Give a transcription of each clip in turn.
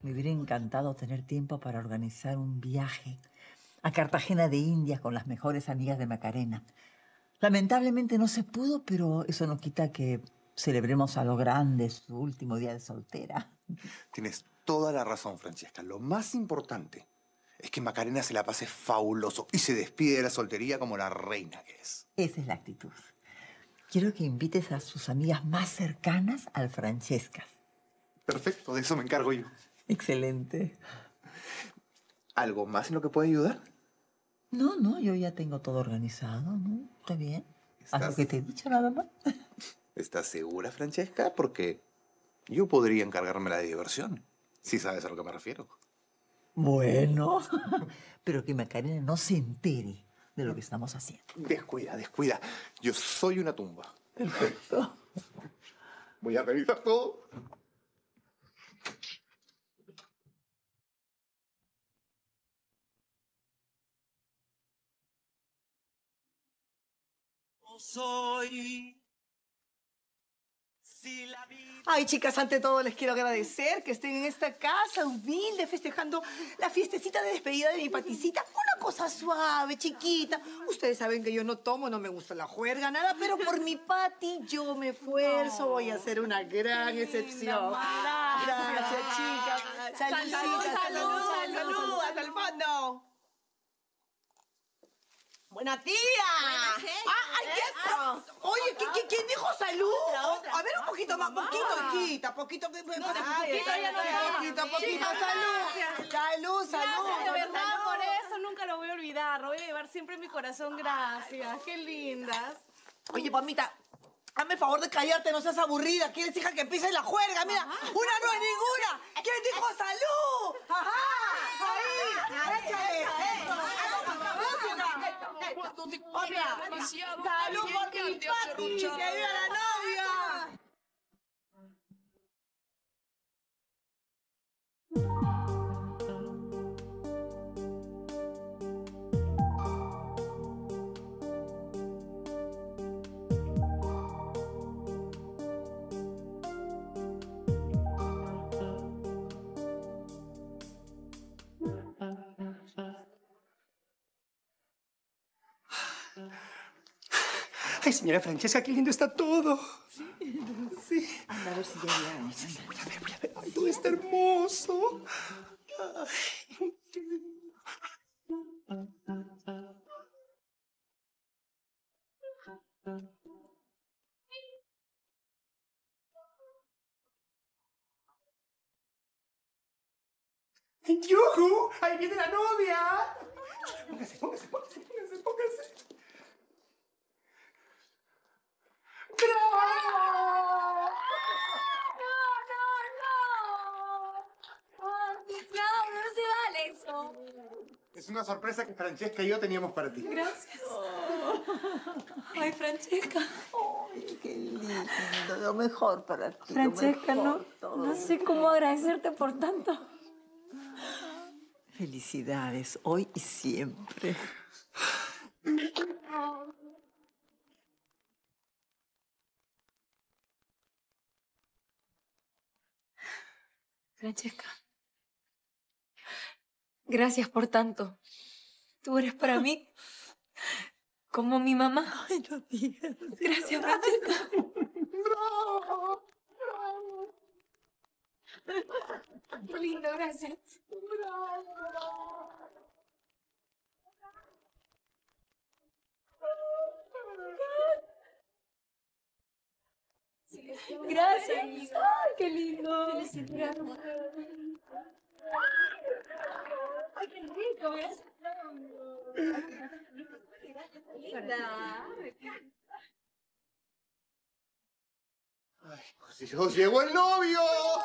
Me hubiera encantado tener tiempo para organizar un viaje a Cartagena de Indias con las mejores amigas de Macarena. Lamentablemente no se pudo, pero eso no quita que celebremos a lo grande su último día de soltera. Tienes toda la razón, Francesca. Lo más importante es que Macarena se la pase fabuloso y se despide de la soltería como la reina que es. Esa es la actitud. Quiero que invites a sus amigas más cercanas al Francescas. Perfecto, de eso me encargo yo. Excelente. ¿Algo más en lo que pueda ayudar? No, yo ya tengo todo organizado, ¿no? Está bien. Haz lo que te he dicho, nada más. ¿Estás segura, Francesca? Porque yo podría encargarme la diversión, si sabes a lo que me refiero. Bueno, pero que Macarena no se entere de lo que estamos haciendo. Descuida, descuida. Yo soy una tumba. Perfecto. Voy a revisar todo. Soy. Ay, chicas, ante todo les quiero agradecer que estén en esta casa humilde festejando la fiestecita de despedida de mi paticita. Una cosa suave, chiquita. Ustedes saben que yo no tomo, no me gusta la juerga, nada, pero por mi Pati yo me esfuerzo. Voy a hacer una gran excepción. Gracias, chicas. Salud, hasta el fondo. ¡Buena tía! ¡Ay, qué eso! Oye, ¿quién dijo salud? A ver, un poquito más, poquito, hijita, poquito. Poquito, salud. Salud. De verdad, por eso nunca lo voy a olvidar. Lo voy a llevar siempre en mi corazón. Gracias. Qué lindas. Oye, Pamita, hazme el favor de callarte, no seas aburrida. ¿Quieres, hija, que empiece la juerga? Mira, una no es ninguna. ¿Quién dijo salud? ¡Ajá! ¡Ahí! ¡Échale! ¡Eso! Hola, salud por mi Pati, que viva la novia. Ay, señora Francesca, qué lindo está todo. Sí. Anda, a ver si ya llegamos. Voy a ver. Ay, todo está hermoso. ¡Yujú! ¡Ahí viene la novia! Póngase. ¡Bravo! No se vale eso. Es una sorpresa que Francesca y yo teníamos para ti. Gracias. Ay, Francesca. Ay, qué lindo. Lo mejor para ti. Francesca, no sé cómo agradecerte por tanto. Felicidades, hoy y siempre. Francesca, gracias por tanto. Tú eres para mí como mi mamá. Ay, no digas. Gracias, Francesca. ¡Bravo! Qué lindo, gracias. Gracias. Ay, qué lindo. Felicidades. Ay, qué rico. Gracias. Ay, pues Dios, llegó el novio.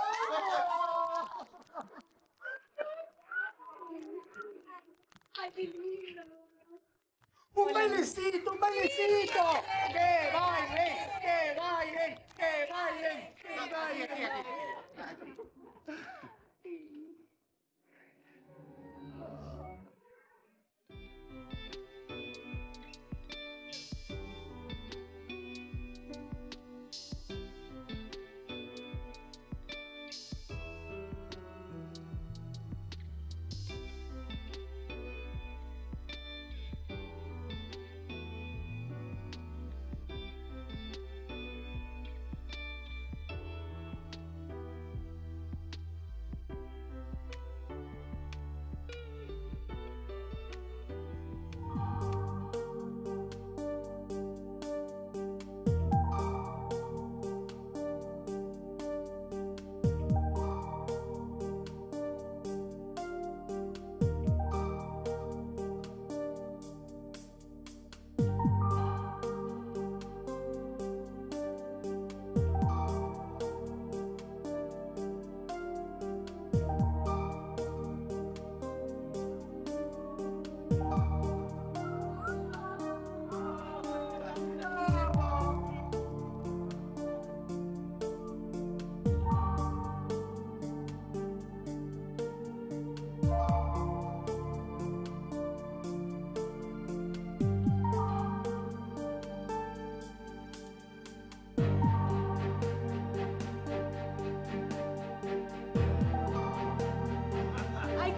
Ay, qué lindo. ¡Un bailecito! ¡Que bailen!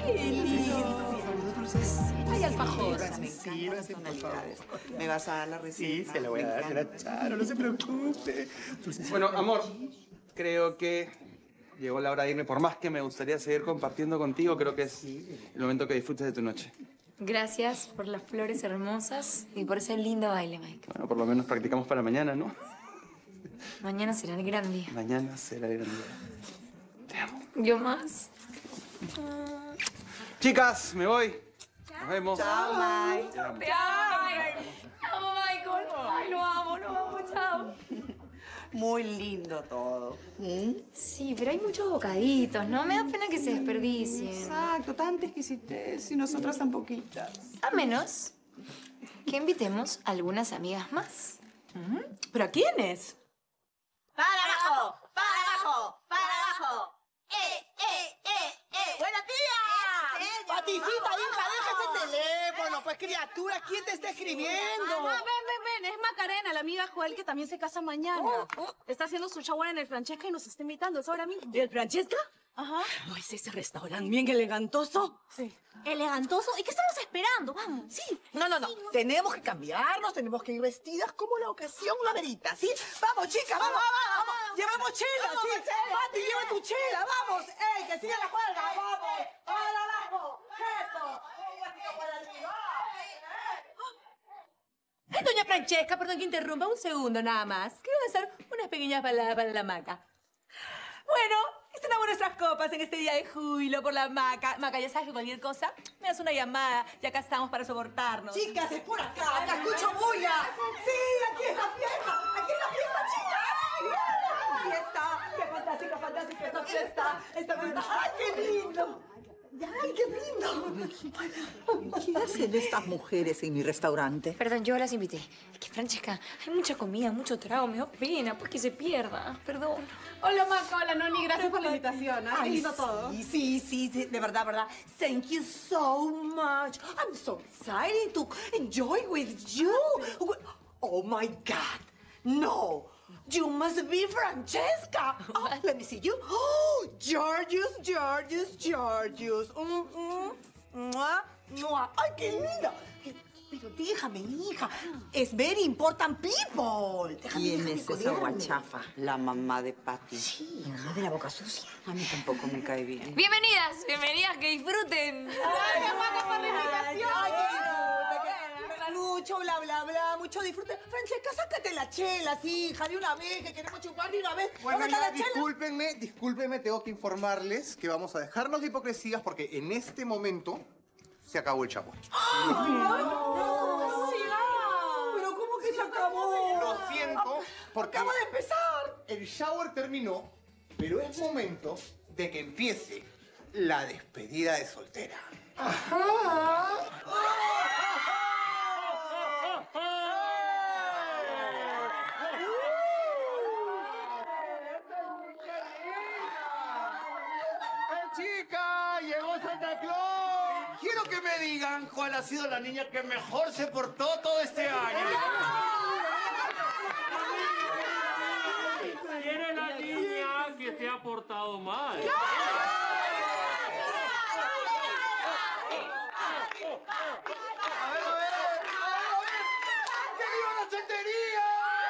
¡Qué delicia! Hay alfajores. Sí, por favor. ¿Me vas a dar la receta? Sí, se la voy a dar, señora Charo, no se preocupe. Bueno, amor, creo que llegó la hora de irme. Por más que me gustaría seguir compartiendo contigo, creo que es el momento que disfrutes de tu noche. Gracias por las flores hermosas y por ese lindo baile, Mike. Bueno, por lo menos practicamos para mañana, ¿no? Mañana será el gran día. Mañana será el gran día. Te amo. Yo más. Chicas, me voy. Nos vemos. Chao, Mike. Te amo, Mike. Amo, Michael. Ay, lo amo, chao. Muy lindo todo. Sí, pero hay muchos bocaditos, ¿no? Me da pena que se desperdicien. Exacto, tanta exquisitez y nosotras tan poquitas. A menos que invitemos a algunas amigas más. ¿Pero a quiénes? ¡Para abajo! ¡Para abajo! ¡Para abajo! ¡Buenos días! Paticita, hija, deja ese teléfono, pues criatura, ¿quién te está escribiendo? Mamá, ven, es Macarena, la amiga Joel que también se casa mañana. Está haciendo su shower en el Francesca y nos está invitando, es ahora mismo. ¿Y el Francesca? Ajá. ¿No es ese restaurante bien elegantoso? Sí. ¿Elegantoso? ¿Y qué estamos esperando? Vamos. Sí. No. Tenemos que cambiarnos, tenemos que ir vestidas como la ocasión la merita, ¿sí? Vamos, chicas, vamos. Lleva mochila, ¿sí? Pati, lleva tu chela, vamos. ¡Ey, que siga la cuerda! ¡Vamos! ¡Para abajo! ¡Eso! ¡Un vestido para arriba! Ay, doña Francesca, perdón que interrumpa un segundo nada más. Quiero hacer unas pequeñas palabras para la Maca. Bueno, estrenamos nuestras copas en este día de júbilo por la Maca. Maca, ya sabes que cualquier cosa, me das una llamada y acá estamos para soportarnos. Chicas, es por acá escucho bulla. Sí, aquí es la fiesta, chicas. Fiesta, qué fantástica esta fiesta. ¡Ay, qué lindo! ¡Ay, qué lindo! ¿Qué hacen estas mujeres en mi restaurante? Perdón, yo las invité. Es que, Francesca, hay mucha comida, mucho trago, me da pena, pues que se pierda. Perdón. Hola, Maca, hola, Noni, gracias por la invitación. Qué lindo todo. Sí, de verdad. Thank you so much. I'm so excited to enjoy with you. Oh, my God. No. You must be Francesca. Oh, let me see you. Oh, Georgius. Mua. Ay, qué linda. Pero déjame, hija. Es very important people. ¿Quién es esa guachafa? La mamá de Patty. Sí, hija de la boca sucia. A mí tampoco me cae bien. Bienvenidas, que disfruten. Ay, Maca, por la invitación. Ay, qué lindo. Mucho bla, mucho disfrute. Francesca, sácate la chela, sí, hija, de una vez, que queremos chupar de una vez. Bueno, ¿Dónde está ya, la chela? discúlpenme, tengo que informarles que vamos a dejarnos de hipocresías porque en este momento se acabó el shower. Pero ¿cómo que se acabó? Lo siento, porque Acaba de empezar. el shower terminó, pero es momento de que empiece la despedida de soltera. ¡Chica! ¡Llegó Santa Claus! Quiero que me digan cuál ha sido la niña que mejor se portó todo este año. ¿Quién es la niña que se ha portado mal? ¡Que viva la soltería!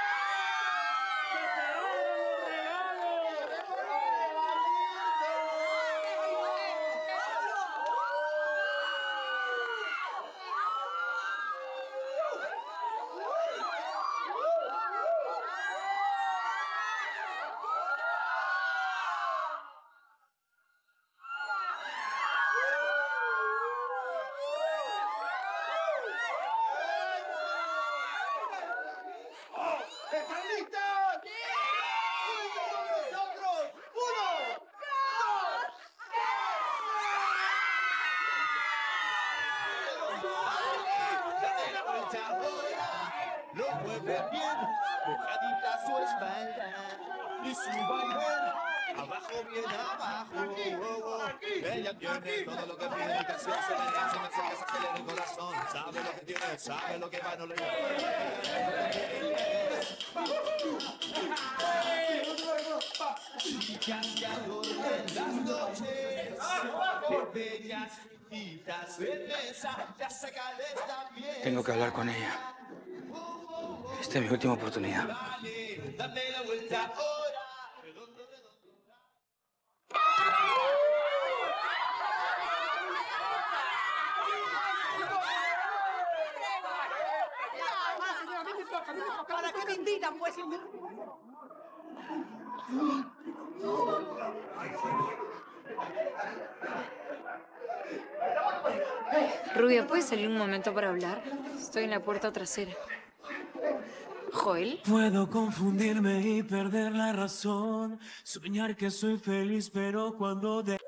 ¿Están listas? ¡Sí! ¡Con nosotros! ¡1, 2, Lo mueve bien, mojadita su espalda y su baile, abajo bien abajo. Ella tiene todo lo que pide, educación, se me acelera el corazón. Sabe lo que tiene, sabe lo que va, no le chicas que adornan las noches. botellas, fritas, cerveza, ya saca de esta fiesta. Tengo que hablar con ella. Esta es mi última oportunidad. Dale, dame la vuelta ahora. ¿Para qué me invitan, pues? Rubia, ¿puedes salir un momento para hablar? Estoy en la puerta trasera. ¿Joel? Puedo confundirme y perder la razón, soñar que soy feliz, pero cuando